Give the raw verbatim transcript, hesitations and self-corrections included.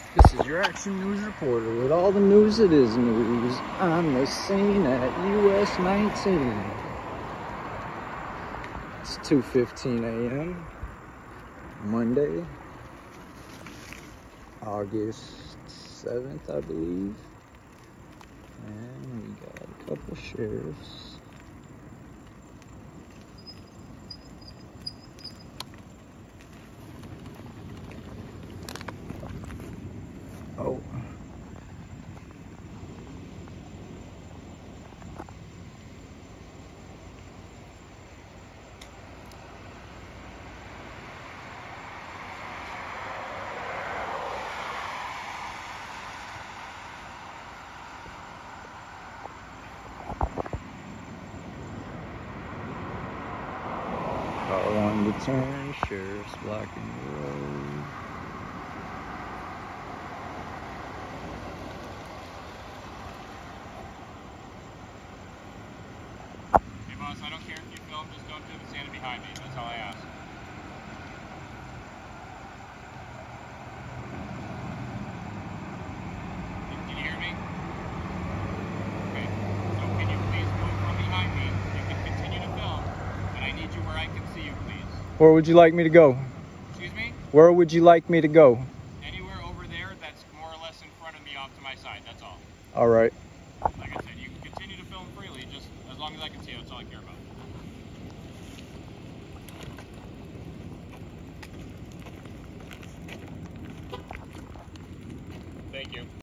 This is your Action News reporter with all the news that is news. I'm the scene at U S nineteen. It's two fifteen a m Monday, August seventh, I believe. And we got a couple sheriffs. Oh. Car on the turn, sheriff's blocking the road. Hey boss, I don't care if you film, just don't do the standing behind me. That's all I ask. Can, can you hear me? Okay. So can you please move from behind me? You can continue to film, but I need you where I can see you, please. Where would you like me to go? Excuse me? Where would you like me to go? Anywhere over there that's more or less in front of me off to my side, that's all. All right. Like I said, you can continue to film freely, just as long as I can see you, that's all I care about. Thank you.